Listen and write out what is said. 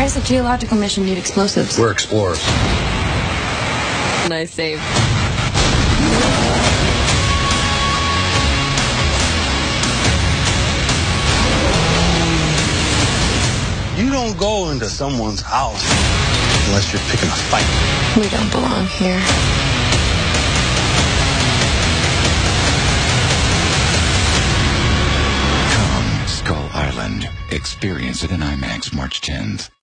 does a geological mission need explosives? We're explorers. Nice save. You don't go into someone's house unless you're picking a fight. We don't belong here. Kong Skull Island. Experience it in IMAX March 10th.